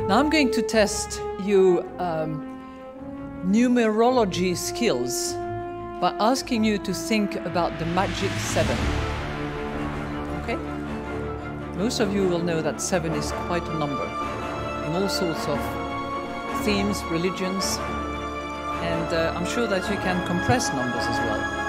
Now I'm going to test you numerology skills by asking you to think about the magic 7. Okay? Most of you will know that 7 is quite a number in all sorts of themes, religions, and I'm sure that you can compress numbers as well.